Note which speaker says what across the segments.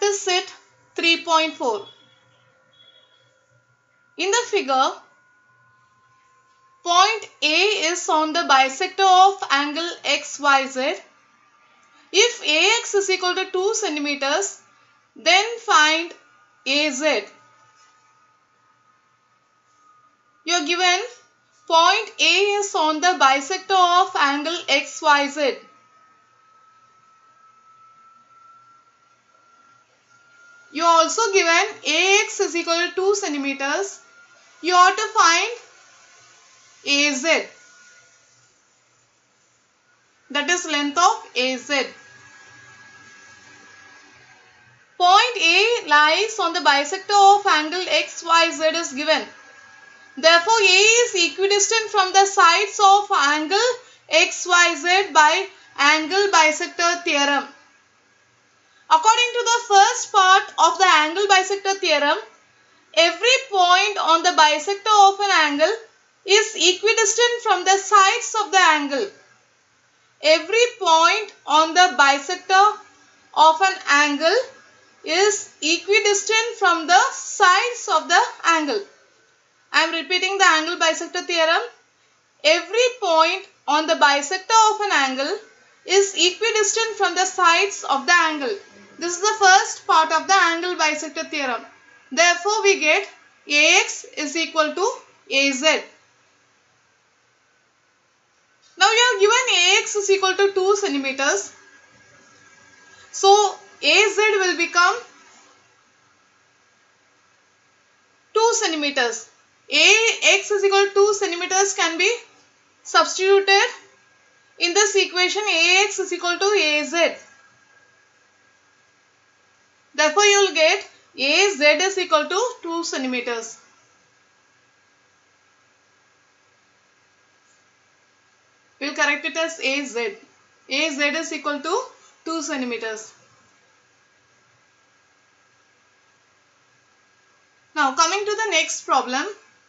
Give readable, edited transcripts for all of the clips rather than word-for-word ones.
Speaker 1: is set 3.4. In the figure, point A is on the bisector of angle XYZ. If AX is equal to 2 centimeters, then find AZ. You are given point A is on the bisector of angle XYZ. You are also given AX is equal to 2 centimeters. You ought to find AZ. That is length of AZ. Point A lies on the bisector of angle XYZ is given. Therefore, A is equidistant from the sides of angle XYZ by angle bisector theorem. According to the first part of the angle bisector theorem, every point on the bisector of an angle is equidistant from the sides of the angle. Every point on the bisector of an angle is equidistant from the sides of the angle. I am repeating the angle bisector theorem. Every point on the bisector of an angle is equidistant from the sides of the angle. This is the first part of the angle bisector theorem. Therefore, we get AX is equal to AZ. Now, you are given AX is equal to 2 centimeters. So, AZ will become 2 centimeters. AX is equal to 2 centimeters can be substituted in this equation. AX is equal to AZ. Therefore, you will get AZ is equal to 2 centimeters. We will correct it as AZ. AZ is equal to 2 centimeters. Now, coming to the next problem.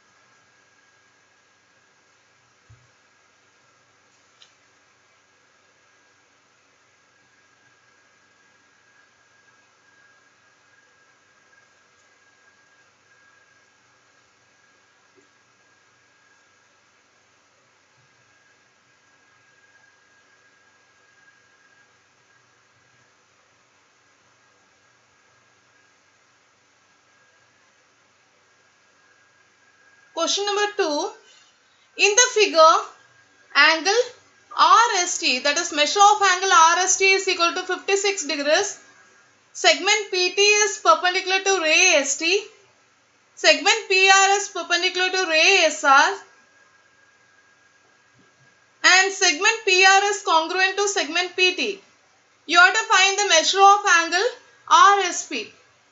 Speaker 1: Question number 2. In the figure, angle RST, that is measure of angle RST is equal to 56 degrees. Segment PT is perpendicular to ray ST. Segment PR is perpendicular to ray SR. And segment PR is congruent to segment PT. You have to find the measure of angle RSP.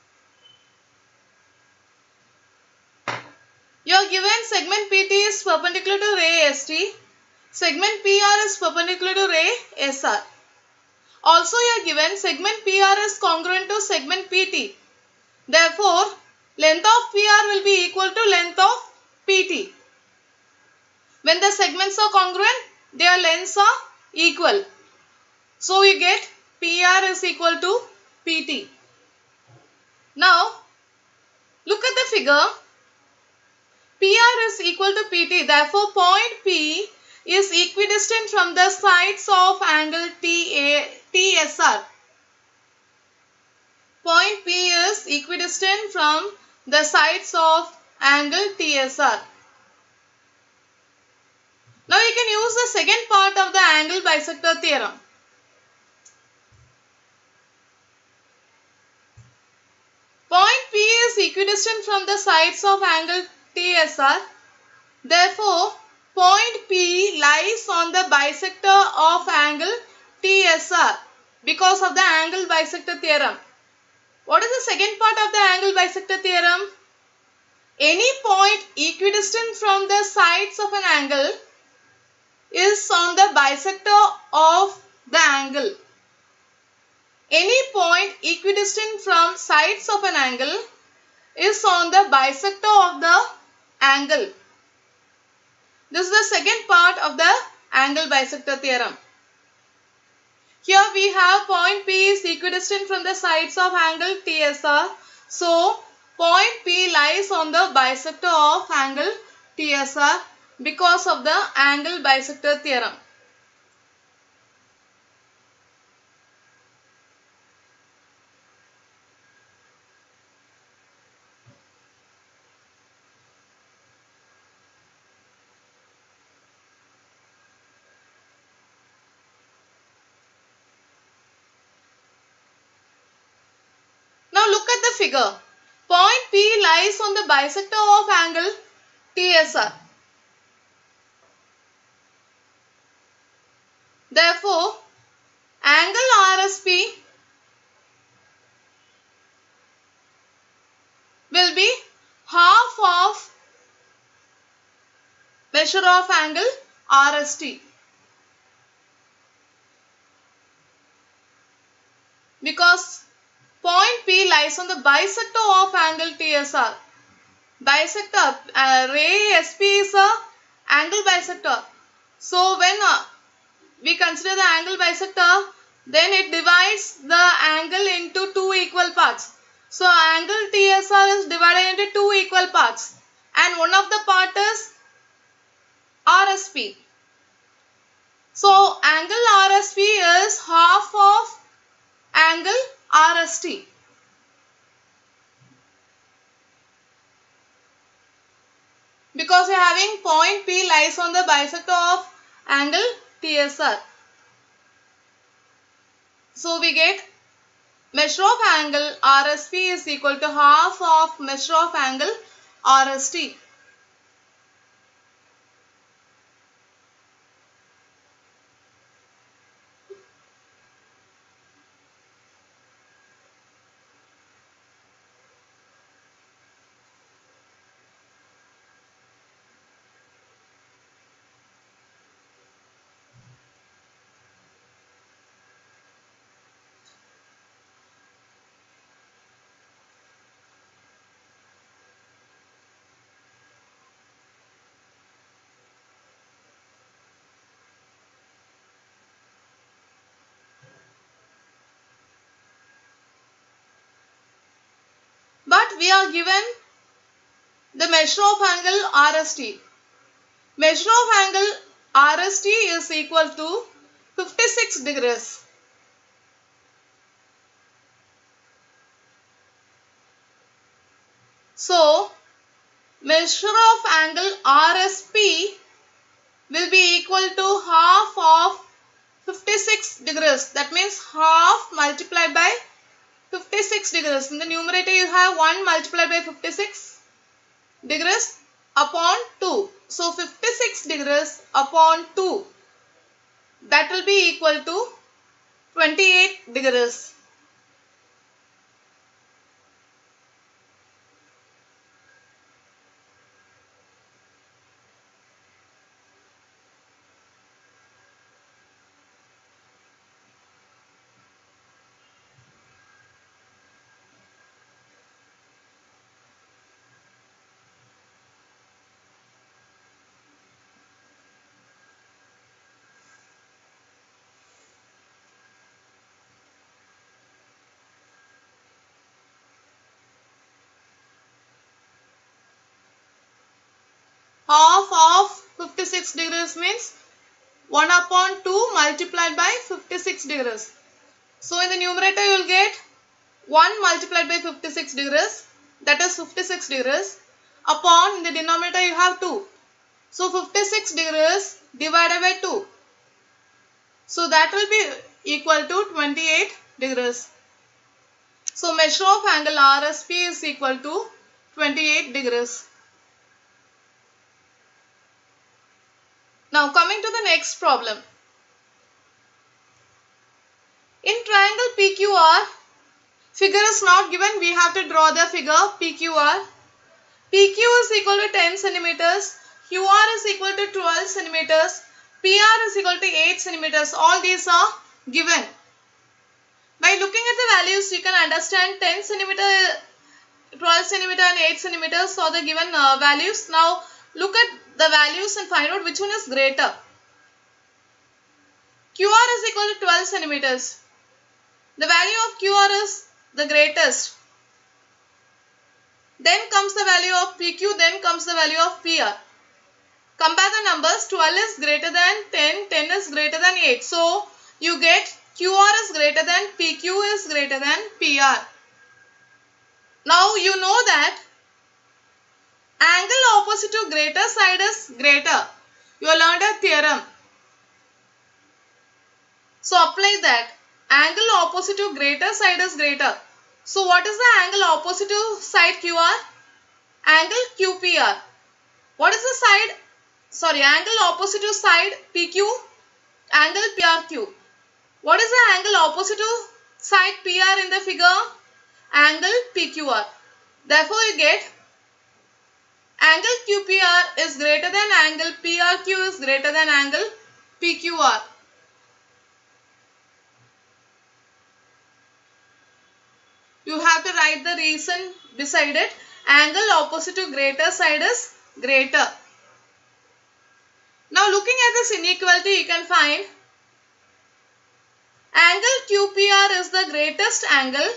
Speaker 1: You are given segment PT is perpendicular to ray ST. Segment PR is perpendicular to ray SR. Also, you are given segment PR is congruent to segment PT. Therefore, length of PR will be equal to length of PT. When the segments are congruent, their lengths are equal. So, we get PR is equal to PT. Now, look at the figure. PR is equal to PT. Therefore, point P is equidistant from the sides of angle TSR. Point P is equidistant from the sides of angle TSR. Now, you can use the second part of the angle bisector theorem. Point P is equidistant from the sides of angle TSR. Therefore, point P lies on the bisector of angle TSR because of the angle bisector theorem. What is the second part of the angle bisector theorem? Any point equidistant from the sides of an angle is on the bisector of the angle. Any point equidistant from sides of an angle is on the bisector of the angle. This is the second part of the angle bisector theorem. Here we have point P is equidistant from the sides of angle TSR. So, point P lies on the bisector of angle TSR because of the angle bisector theorem. Now look at the figure. Point P lies on the bisector of angle TSR. Therefore, angle RSP will be half of measure of angle RST. Because point P lies on the bisector of angle TSR. Bisector, ray SP is a angle bisector. So when we consider the angle bisector, then it divides the angle into two equal parts. So angle TSR is divided into two equal parts, and one of the part is RSP. So angle RSP is half of angle RST. Because we are having point P lies on the bisector of angle TSR. So we get measure of angle RSP is equal to half of measure of angle RST. But we are given the measure of angle RST. Measure of angle RST is equal to 56 degrees. So, measure of angle RSP will be equal to half of 56 degrees. That means half multiplied by 56 degrees. In the numerator you have 1 multiplied by 56 degrees upon 2. So 56 degrees upon 2, that will be equal to 28 degrees. Half of 56 degrees means 1 upon 2 multiplied by 56 degrees. So in the numerator you will get 1 multiplied by 56 degrees, that is 56 degrees, upon in the denominator you have 2. So 56 degrees divided by 2. So that will be equal to 28 degrees. So measure of angle RSP is equal to 28 degrees. Now coming to the next problem. In triangle PQR, figure is not given, we have to draw the figure PQR. PQ is equal to 10 centimeters, QR is equal to 12 centimeters, PR is equal to 8 centimeters. All these are given. By looking at the values, you can understand 10 centimeter, 12 centimeter and 8 centimeters are the given values. Now look at the values and find out which one is greater. QR is equal to 12 centimeters. The value of QR is the greatest. Then comes the value of PQ, then comes the value of PR. Compare the numbers. 12 is greater than 10, 10 is greater than 8. So, you get QR is greater than PQ is greater than PR. Now, you know that angle opposite to greater side is greater. You learned a theorem. So, apply that. Angle opposite to greater side is greater. So, what is the angle opposite to side QR? Angle QPR. What is the side? Angle opposite to side PQ? Angle PRQ. What is the angle opposite to side PR in the figure? Angle PQR. Therefore, you get angle QPR is greater than angle PRQ is greater than angle PQR. You have to write the reason beside it. Angle opposite to greater side is greater. Now looking at this inequality, you can find angle QPR is the greatest angle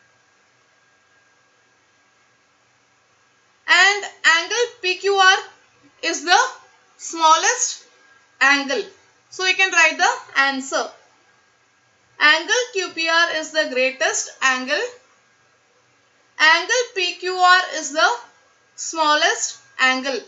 Speaker 1: and angle PQR is the smallest angle. So you can write the answer. Angle QPR is the greatest angle. Angle PQR is the smallest angle.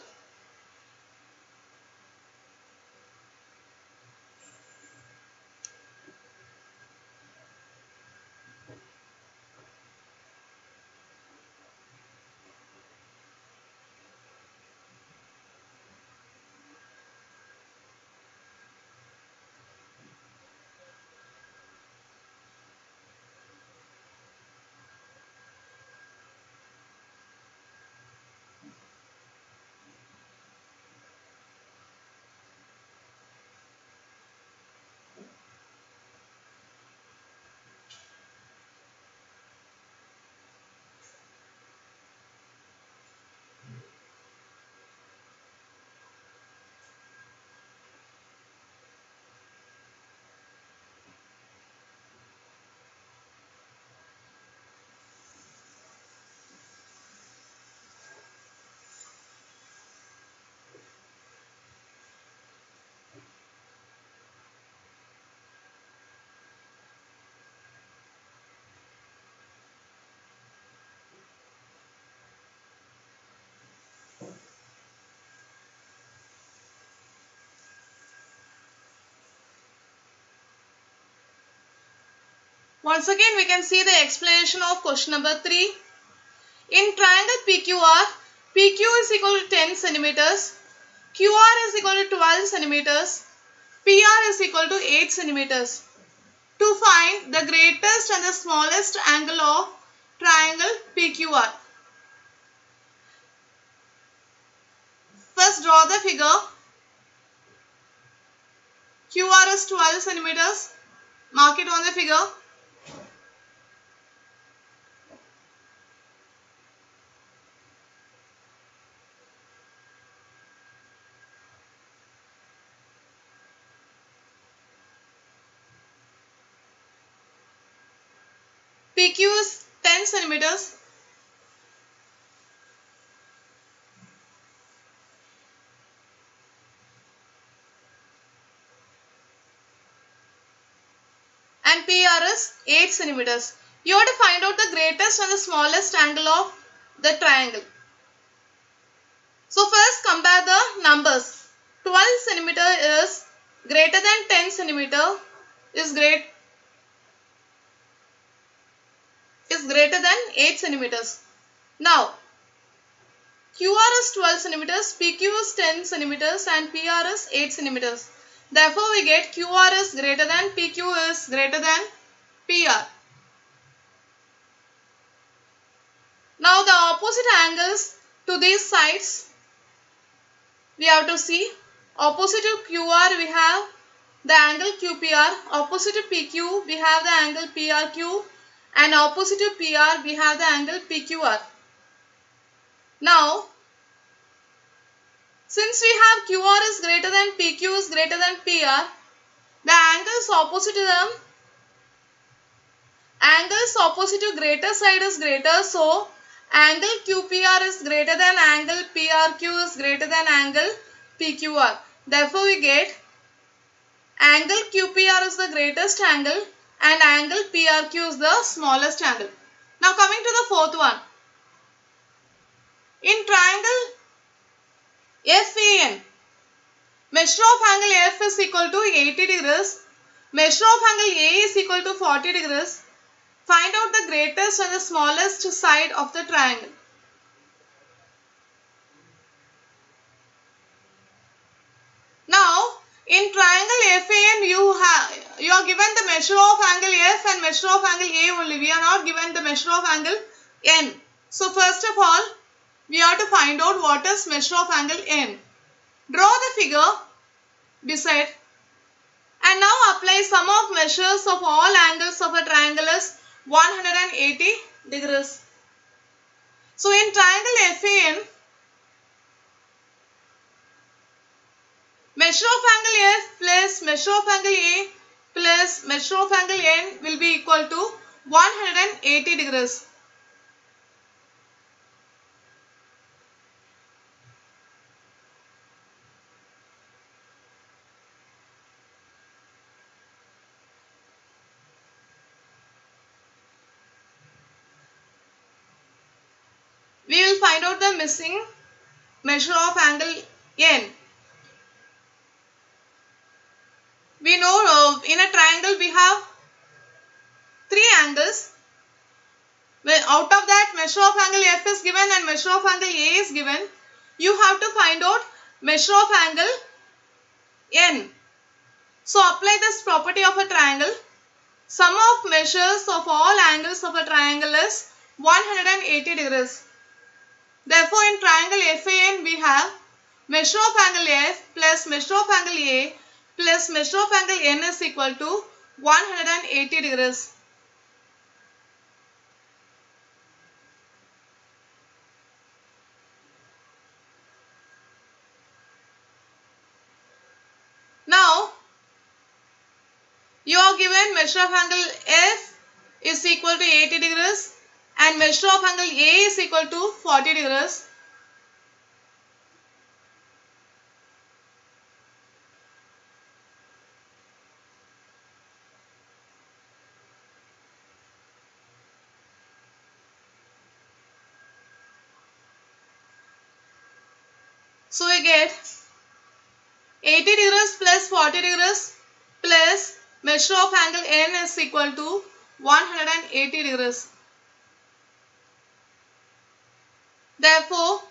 Speaker 1: Once again, we can see the explanation of question number 3. In triangle PQR, PQ is equal to 10 centimeters, QR is equal to 12 centimeters, PR is equal to 8 centimeters. To find the greatest and the smallest angle of triangle PQR. First, draw the figure. QR is 12 centimeters. Mark it on the figure. PQ is 10 centimeters. And PR is 8 centimeters. You have to find out the greatest and the smallest angle of the triangle. So first compare the numbers. 12 centimeter is greater than 10 centimeter is greater than 8 centimeters. Now, QR is 12 centimeters, PQ is 10 centimeters and PR is 8 centimeters. Therefore, we get QR is greater than PQ is greater than PR. Now, the opposite angles to these sides we have to see. Opposite to QR we have the angle QPR. Opposite to PQ we have the angle PRQ. And opposite to PR we have the angle PQR. Now, since we have QR is greater than PQ is greater than PR, The angles opposite to them, angles opposite to greater side is greater, so angle QPR is greater than angle PRQ is greater than angle PQR. Therefore, we get angle QPR is the greatest angle and angle PRQ is the smallest angle. Now coming to the fourth one. In triangle FAN, measure of angle F is equal to 80 degrees. Measure of angle A is equal to 40 degrees. Find out the greatest and the smallest side of the triangle. Now, in triangle FAN, you are given the measure of angle F and measure of angle A only. We are not given the measure of angle N. So, first of all, we have to find out what is measure of angle N. Draw the figure beside and now apply sum of measures of all angles of a triangle is 180 degrees. So, in triangle FAN, measure of angle F plus measure of angle A plus measure of angle N will be equal to 180 degrees. We will find out the missing measure of angle N. We know in a triangle we have three angles. Out of that, measure of angle F is given and measure of angle A is given. You have to find out measure of angle N. So apply this property of a triangle. Sum of measures of all angles of a triangle is 180 degrees. Therefore, in triangle FAN, we have measure of angle F plus measure of angle A plus measure of angle N is equal to 180 degrees. Now, you are given measure of angle F is equal to 80 degrees and measure of angle A is equal to 40 degrees. So we get 80 degrees plus 40 degrees plus measure of angle N is equal to 180 degrees. Therefore,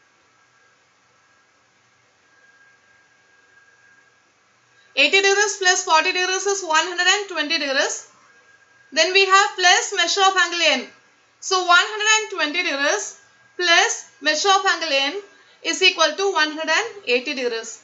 Speaker 1: plus 40 degrees is 120 degrees. Then we have plus measure of angle N. So 120 degrees plus measure of angle N is equal to 180 degrees.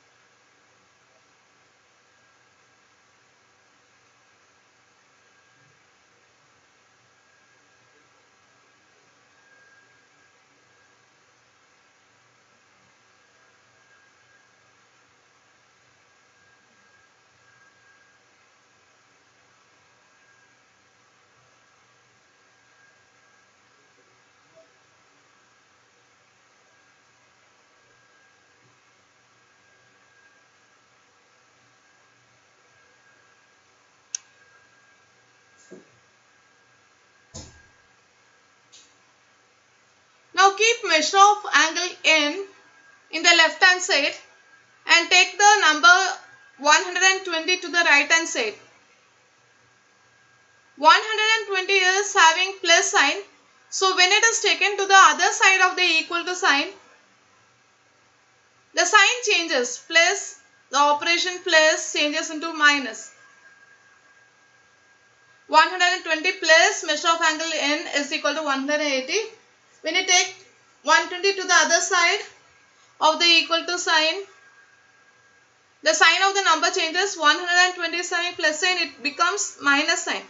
Speaker 1: Now keep measure of angle N in the left hand side and take the number 120 to the right hand side. 120 is having plus sign. So when it is taken to the other side of the equal to sign, the sign changes. Plus, the operation plus changes into minus. 120 plus measure of angle N is equal to 180. When you take 120 to the other side of the equal to sign, the sign of the number changes. 120 sign plus sign, it becomes minus sign.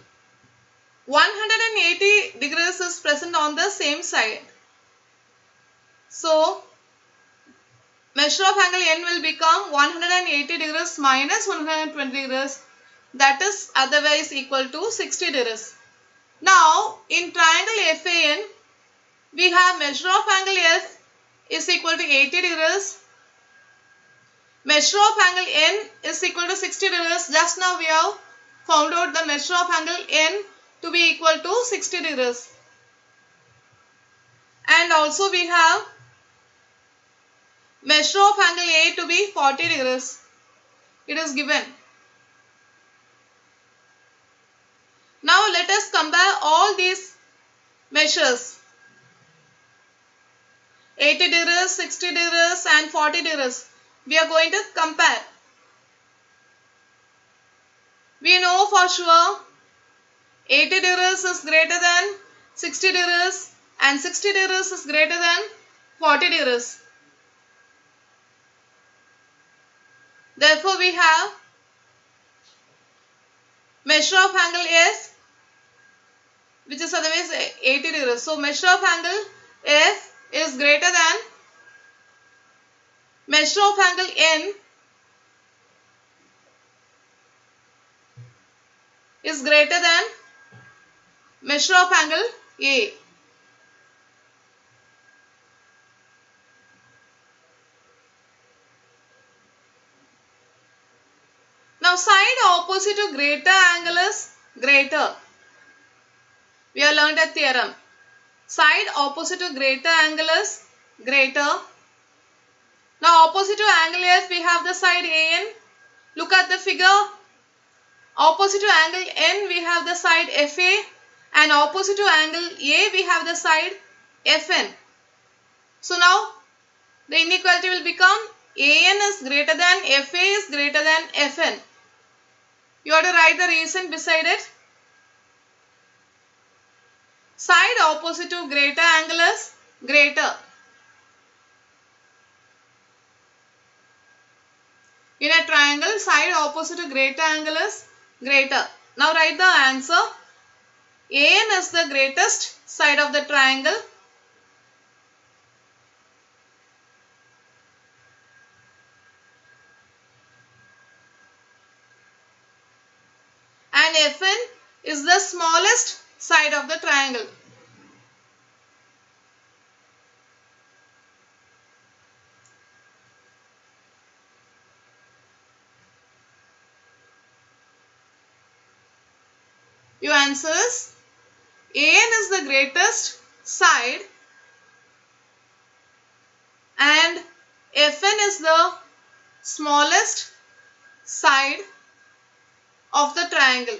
Speaker 1: 180 degrees is present on the same side. So, measure of angle N will become 180 degrees minus 120 degrees, that is otherwise equal to 60 degrees. Now in triangle FAN we have measure of angle F is equal to 80 degrees. Measure of angle N is equal to 60 degrees. Just now we have found out the measure of angle N to be equal to 60 degrees. And also we have measure of angle A to be 40 degrees. It is given. Now let us compare all these measures. 80 degrees, 60 degrees and 40 degrees. We are going to compare. We know for sure 80 degrees is greater than 60 degrees and 60 degrees is greater than 40 degrees. Therefore, we have measure of angle F, which is otherwise 80 degrees. So, measure of angle F is greater than measure of angle N is greater than measure of angle A. Now side opposite to greater angle is greater. We have learned a theorem. Side opposite to greater angle is greater. Now opposite to angle F we have the side AN. Look at the figure. Opposite to angle N we have the side FA, and opposite to angle A we have the side FN. So now the inequality will become AN is greater than FA is greater than FN. You have to write the reason beside it. Side opposite to greater angle is greater. In a triangle, side opposite to greater angle is greater. Now write the answer. AN is the greatest side of the triangle. And FN is the smallest side of the triangle. Your answer is AN is the greatest side and FN is the smallest side of the triangle.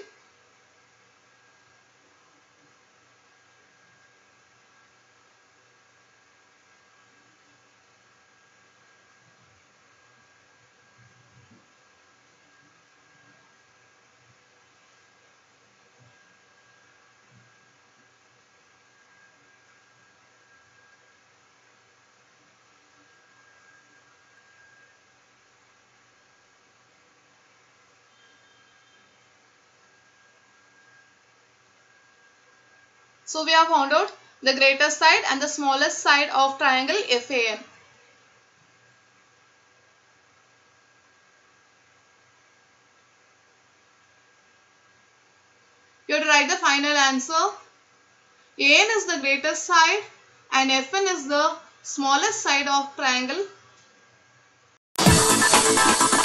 Speaker 1: So we have found out the greatest side and the smallest side of triangle FAN. You have to write the final answer. AN is the greatest side and FN is the smallest side of triangle.